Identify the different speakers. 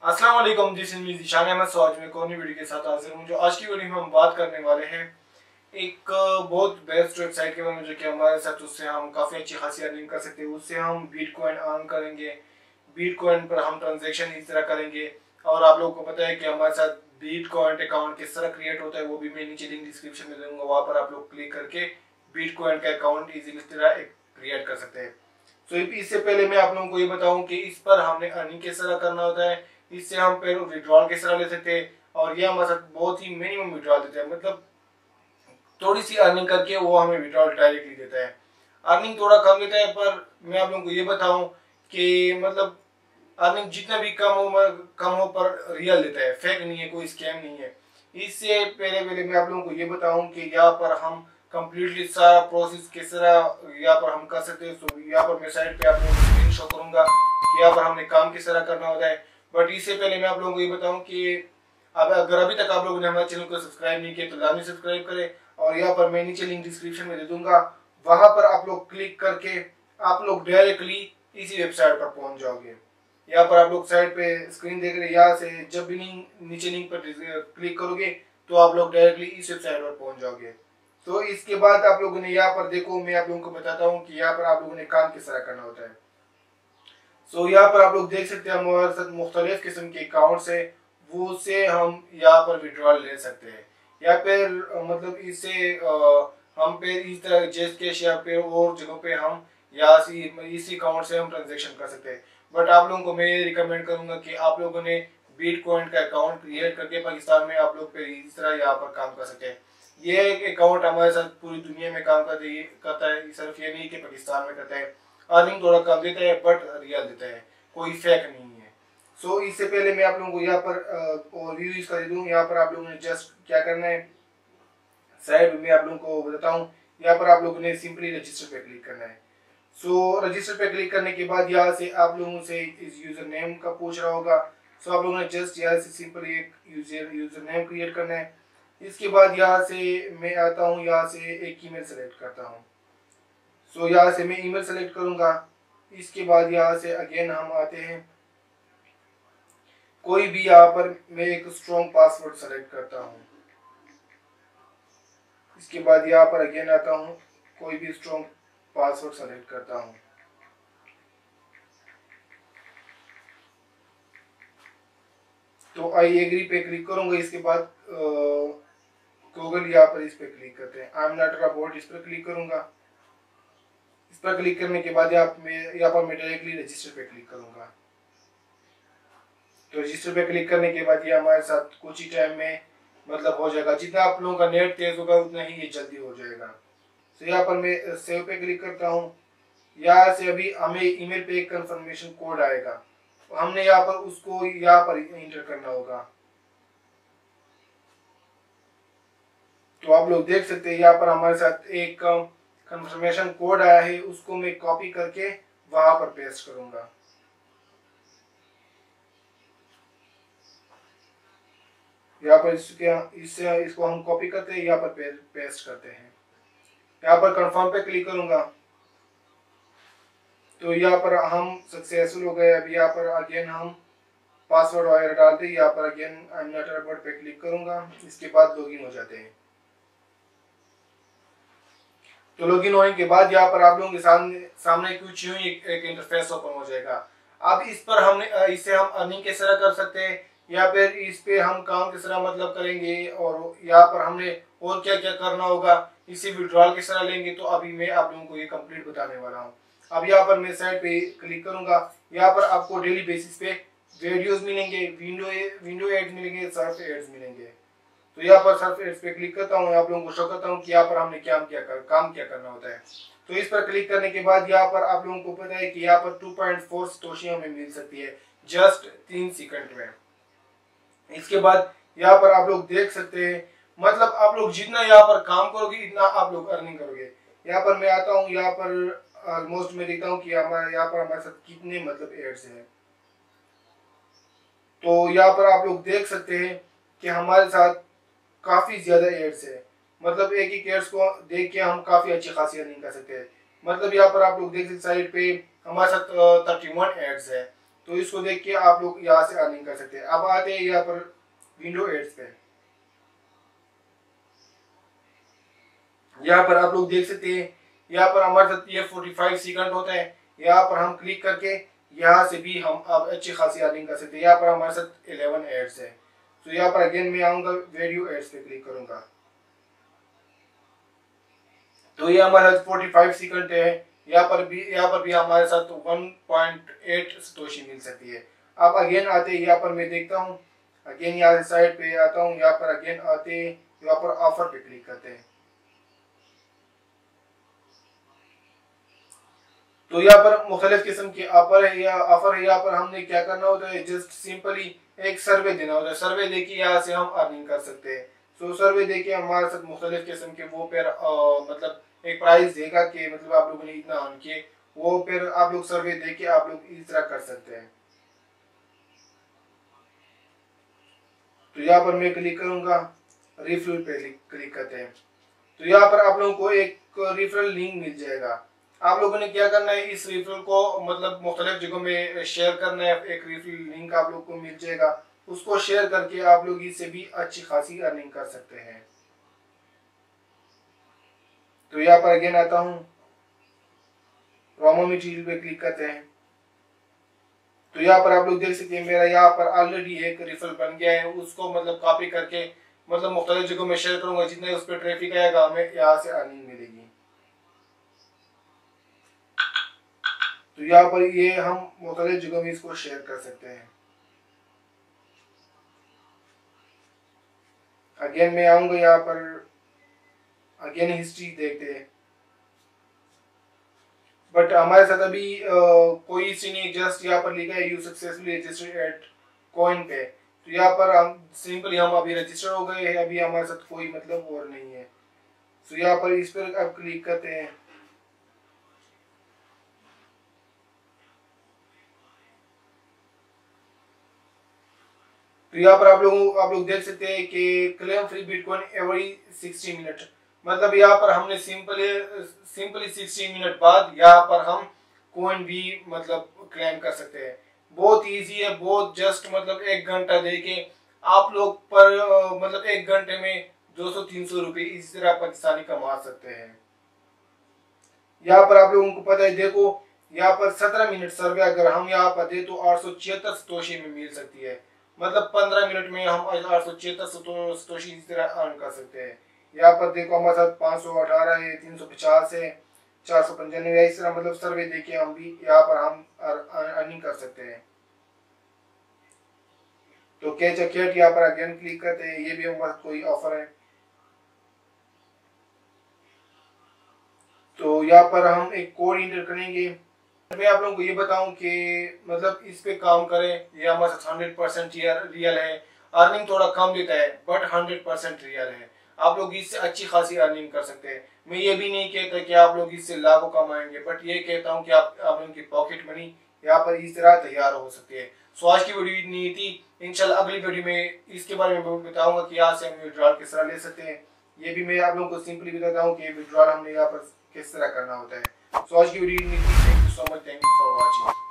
Speaker 1: अस्सलाम वालेकुम जी। ज़ीशान अहमद सो आज मैं एक और नई वीडियो के साथ हाजिर हूँ। जो आज की वीडियो में हम बात करने वाले हैं एक बहुत बेस्ट वेबसाइट के बारे में, जो कि हमारे साथ उससे हम काफ़ी अच्छी खासी अर्निंग कर सकते हैं। उससे हम बिटकॉइन अर्न करेंगे, बिटकॉइन पर हम ट्रांजेक्शन इस तरह करेंगे। और आप लोगों को पता है कि हमारे साथ बिटकॉइन अकाउंट किस तरह क्रिएट होता है, वो भी मैं नीचे लिंक डिस्क्रिप्शन में दूंगा। वहाँ पर आप लोग क्लिक करके बिटकॉइन का अकाउंट ईजिली इस तरह क्रिएट कर सकते हैं। तो इससे पहले मैं आप लोगों को ये बताऊं कि इस पर हमने अर्निंग किस तरह करना होता है, इससे हम फिर विड्रॉल किस तरह ले सकते हैं। और ये हमारे साथ बहुत ही मिनिमम विड्रॉल देता है, मतलब थोड़ी सी अर्निंग करके वो हमें विड्रॉल डायरेक्टली देता है। अर्निंग थोड़ा कम देता है, पर मैं आप लोगों को ये बताऊं कि मतलब अर्निंग जितना भी कम हो पर रियल देता है, फेक नहीं है, कोई स्कैम नहीं है। इससे पहले पहले मैं आप लोगों को ये बताऊं कि यहाँ पर हम कम्प्लीटली सारा प्रोसेस किस तरह यहाँ पर हम कर सकते हैं। तो यहाँ पर मैं साइड पे आप लोगों को स्क्रीन शो करूंगा कि यहाँ पर हमने काम किस तरह करना होता है। बट इससे पहले मैं आप लोगों को ये बताऊं कि अब अगर अभी तक आप लोगों ने हमारे चैनल को सब्सक्राइब नहीं किया तो लाजमी सब्सक्राइब करें। और यहाँ पर मैं नीचे लिंक डिस्क्रिप्शन में दे दूंगा, वहां पर आप लोग क्लिक करके आप लोग डायरेक्टली इसी वेबसाइट पर पहुंच जाओगे। यहाँ पर आप लोग साइड पे स्क्रीन देख रहे हैं, यहाँ से जब भी नीचे लिंक पर क्लिक करोगे तो आप लोग डायरेक्टली इस वेबसाइट पर पहुंच जाओगे। तो इसके बाद आप लोगों ने यहाँ पर देखो, मैं आप लोगों को बताता हूँ कि यहाँ पर आप लोगों ने काम किस तरह करना होता है। सो यहाँ पर आप लोग देख सकते हैं हमारे साथ मुख्तलिफ किस्म के अकाउंट्स है, वो से हम यहाँ पर विड्रॉल ले सकते हैं। या फिर मतलब इससे हम पे इस तरह जेस कैश या फिर और जगहों पे हम यहाँ से इसी अकाउंट से हम ट्रांजेक्शन कर सकते हैं। बट आप लोगों को मैं रिकमेंड करूंगा कि आप लोगों ने बिटकॉइन का अकाउंट क्रिएट करके पाकिस्तान में आप लोग पे इस तरह यहाँ पर काम कर सकते हैं। ये एक अकाउंट हमारे साथ पूरी दुनिया में काम करता है, सिर्फ ये नहीं कि पाकिस्तान में करता है। अर्निंग थोड़ा कम देता है बट रियल देता है, कोई फेक नहीं है। सो इससे पहले मैं आप लोगों को यहाँ पर ओवरव्यू इसका दे दूँ। यहाँ पर आप लोगों ने जस्ट क्या करना है, साइड में आप लोगों को बताता हूँ, यहाँ पर आप लोगों ने सिंपली रजिस्टर पे क्लिक करना है। सो रजिस्टर पे क्लिक करने के बाद यहाँ से आप लोगों से इस यूजर नेम का पूछ रहा होगा। सो आप लोगों ने जस्ट यहाँ से सिंपली एक यूजर नेम क्रिएट करना है। इसके बाद यहाँ से मैं आता हूँ, यहाँ से एक ईमेल सेलेक्ट करता हूँ। सो यहाँ से मैं ईमेल सेलेक्ट करूँगा। इसके बाद यहाँ से अगेन हम आते हैं, कोई भी यहाँ पर मैं एक स्ट्रॉन्ग पासवर्ड सेलेक्ट करता हूँ। इसके बाद यहाँ पर अगेन आता हूँ, कोई भी स्ट्रॉन्ग पासवर्ड सेलेक्ट करता हूँ। तो आई एग्री पे क्लिक करूंगा। इसके बाद गूगल यहाँ पर इस पे क्लिक करते हैं, I am not a robot, इस पर क्लिक करूंगा। इस पर क्लिक करने के बाद यहाँ पर मैं डायरेक्टली रजिस्टर पे क्लिक करूंगा। तो रजिस्टर पे क्लिक करने के बाद ये हमारे साथ कुछ ही टाइम में मतलब हो जाएगा। जितना आप लोगों का नेट तेज होगा उतना ही ये जल्दी हो जाएगा। तो यहाँ पर मैं सेव पे क्लिक करता हूँ। यहाँ से अभी हमें ईमेल पे एक कंफर्मेशन कोड आएगा, हमने यहाँ पर उसको यहाँ पर इंटर करना होगा। तो आप लोग देख सकते हैं यहाँ पर हमारे साथ एक कंफर्मेशन कोड आया है, उसको मैं कॉपी करके वहां पर पेस्ट करूंगा। यहाँ पर इसको हम कॉपी करते हैं, यहाँ पर पेस्ट करते हैं। यहाँ पर कंफर्म पे क्लिक करूंगा। तो यहाँ पर हम सक्सेसफुल हो गए। अभी यहाँ पर अगेन हम पासवर्ड वगैरह डालते हैं। यहाँ पर again I am not a robot पे क्लिक करूंगा। इसके बाद लॉगिन हो जाते हैं। तो लॉगिन होने के बाद यहाँ पर आप लोगों के सामने कुछ यूं एक इंटरफेस ओपन हो जाएगा। अब इस पर हमने इससे हम अर्निंग किस तरह कर सकते हैं या फिर इस पे हम काम किस तरह मतलब करेंगे और यहाँ पर हमने और क्या क्या करना होगा, इसे विड्रॉल किस तरह लेंगे, तो अभी मैं आप लोगों को ये कंप्लीट बताने वाला हूँ। अब यहाँ पर मैं साइड पे क्लिक करूंगा। यहाँ पर आपको डेली बेसिस पे वीडियोस मिलेंगे, विंडो एड्स मिलेंगे, सर्फ एड्स मिलेंगे। तो यहाँ पर सर्फ एड्स पे क्लिक करता हूँ, आप लोगों को शो करता हूँ कि यहाँ पर हमने काम क्या करना होता है। तो इस पर क्लिक करने के बाद यहाँ पर आप लोगों को पता है कि यहाँ पर 2.4 सतोशी हमें मिल सकती है जस्ट 3 सेकंड में। इसके बाद यहाँ पर आप लोग देख सकते हैं, मतलब आप लोग जितना यहाँ पर काम करोगे इतना आप लोग अर्निंग करोगे। यहाँ पर मैं आता हूँ, यहाँ पर ऑलमोस्ट मैं देखता हूँ कि यहाँ पर हमारे साथ कितने मतलब एड्स हैं। तो यहाँ पर आप लोग देख सकते हैं कि हमारे साथ काफी ज्यादा एड्स है, मतलब एक ही एड्स को देख के हम काफी अच्छी खासी अर्निंग कर सकते हैं। मतलब यहाँ पर आप लोग देख सकते साइड पे हमारे साथ 31 एड्स है। तो तो इसको देख के आप लोग यहाँ से अर्निंग कर सकते हैं। अब आते हैं यहाँ पर विंडो एड्स पे। यहाँ पर आप लोग देख सकते हैं, यहाँ पर हमारे साथ ये 45 सेकंड होता है। यहाँ पर हम क्लिक करके यहाँ से भी हम अब अच्छी खासी अर्निंग कर सकते हैं। यहाँ पर हमारे साथ 11 एड्स है। तो यहाँ पर अगेन मैं आऊंगा, वीडियो एड्स पे क्लिक करूंगा, तो ये हमारे साथ 45 सेकंड है। यहाँ पर भी हमारे साथ 1.8 सतोशी मिल सकती है। अब अगेन आते हैं, यहाँ पर मैं देखता हूँ, अगेन यहाँ साइड पे आता हूँ, यहाँ पर अगेन आते हैं, यहाँ पर ऑफर पे क्लिक करते हैं। तो यहाँ पर मुख्तलिफ किस्म के ऑफर है। यहाँ पर हमने क्या करना होता है, जस्ट सिंपली एक सर्वे देना होता है। सर्वे देके यहाँ से हम अर्निंग कर सकते हैं। तो सर्वे देके हमारे साथ मुख्तलिफ किस्म के वो फिर मतलब एक प्राइस देगा कि मतलब आप लोगों ने इतना अर्न किए, वो फिर आप लोग सर्वे देके आप लोग इस तरह कर सकते हैं। तो यहाँ पर मैं क्लिक करूंगा, रिफरल पे क्लिक करते हैं। तो यहाँ पर आप लोगों को एक रिफरल लिंक मिल जाएगा। आप लोगों ने क्या करना है, इस रिफरल को मतलब मुख्तलिफ जगहों में शेयर करना है। एक रिफरल लिंक आप लोग को मिल जाएगा, उसको शेयर करके आप लोग इससे भी अच्छी खासी अर्निंग कर सकते हैं। तो यहाँ पर अगेन आता हूँ, रॉमो मटेरियल पे क्लिक करते हैं। तो यहाँ पर आप लोग देख सकते हैं मेरा यहाँ पर ऑलरेडी एक रिफरल बन गया है। उसको मतलब कॉपी करके मतलब मुख्तलिफ जगहों में शेयर करूंगा, जितने उस पर ट्रैफिक आएगा हमें यहाँ से अर्निंग मिलेगी। तो यहाँ पर ये हम मुख्तलिफ जगहों में इसको शेयर कर सकते हैं। अगेन मैं आऊंगा, यहाँ पर अगेन हिस्ट्री देखते हैं, बट हमारे साथ अभी कोई हिस्ट्री नहीं। जस्ट यहाँ पर लिखा है you successfully registered at Coin Pay. तो यहाँ पर हम सिंपली हम अभी रजिस्टर हो गए हैं, अभी हमारे साथ कोई मतलब और नहीं है। तो यहाँ पर इस पर अब क्लिक करते हैं। तो यहाँ पर आप लोग देख सकते हैं कि claim free bitcoin every 60 minute, मतलब यहाँ पर हमने सिंपली 60 मिनट बाद यहाँ पर हम कॉइन भी मतलब क्लेम कर सकते हैं। बहुत इजी है, बहुत जस्ट मतलब 1 घंटा देके आप लोग पर मतलब 1 घंटे में 200-300 रुपये इस तरह पाकिस्तानी कमा सकते हैं। यहाँ पर आप लोगों को पता है, देखो यहाँ पर 17 मिनट सर्वे अगर हम यहाँ पर दे तो 876 सतोशी में मिल सकती है। मतलब 15 मिनट में हम 876 सतोशी इस तरह अर्न कर सकते हैं। यहाँ पर देखो हमारे साथ 518 है, 350 है, 495 है। इस तरह मतलब सर्वे देके हम भी यहाँ पर हम अर्निंग कर सकते हैं। तो कैच अ कैट यहाँ पर अगेन क्लिक करते हैं, ये भी हमारे कोई ऑफर है। तो यहाँ पर हम एक कोड इंटर करेंगे। मैं आप लोगों को ये बताऊं कि मतलब इस पे काम करें, ये हमारे साथ 100% रियल है। अर्निंग थोड़ा कम देता है बट 100% रियल है। आप लोग इससे अच्छी खासी अर्निंग कर सकते हैं। मैं ये भी नहीं कहता कि आप लोग इससे लाखों कमाएंगे, बट ये कहता हूँ कि आप लोगों की पॉकेट मनी यहाँ पर इस तरह तैयार हो सकती है। सो आज की वीडियो इतनी थी। इंशाल्लाह अगली वीडियो में इसके बारे में बताऊंगा कि यहाँ से हम विड्रॉल किस तरह ले सकते हैं। ये भी मैं आप लोगों को सिंपली बताता हूँ कि विड्रॉल हमने यहाँ पर किस तरह करना होता है। सो आज की वीडियो इतनी थी। Thank you so much, thank you for watching.